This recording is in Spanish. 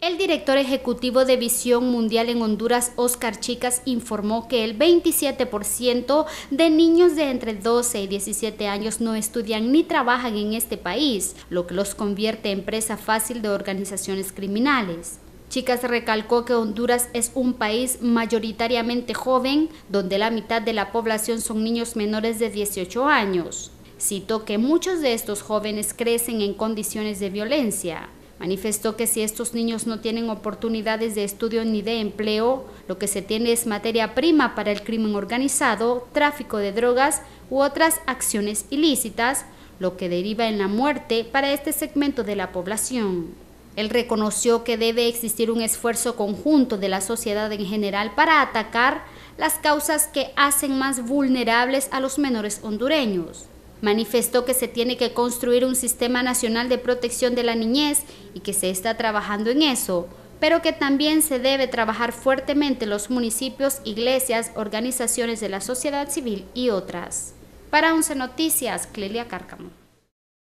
El director ejecutivo de Visión Mundial en Honduras, Oscar Chicas, informó que el 27% de niños de entre 12 y 17 años no estudian ni trabajan en este país, lo que los convierte en presa fácil de organizaciones criminales. Chicas recalcó que Honduras es un país mayoritariamente joven, donde la mitad de la población son niños menores de 18 años. Citó que muchos de estos jóvenes crecen en condiciones de violencia. Manifestó que si estos niños no tienen oportunidades de estudio ni de empleo, lo que se tiene es materia prima para el crimen organizado, tráfico de drogas u otras acciones ilícitas, lo que deriva en la muerte para este segmento de la población. Él reconoció que debe existir un esfuerzo conjunto de la sociedad en general para atacar las causas que hacen más vulnerables a los menores hondureños. Manifestó que se tiene que construir un sistema nacional de protección de la niñez y que se está trabajando en eso, pero que también se debe trabajar fuertemente en los municipios, iglesias, organizaciones de la sociedad civil y otras. Para 11 Noticias, Clelia Cárcamo.